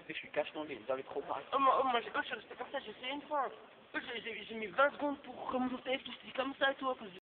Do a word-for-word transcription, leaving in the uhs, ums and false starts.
je suis cache tombé, vous avez trop parlé. Oh, moi, oh, moi, j'ai- oh, je suis resté comme ça, j'ai essayé une fois. Oh, j'ai j'ai- j'ai mis vingt secondes pour remonter, tout c'est comme ça, toi,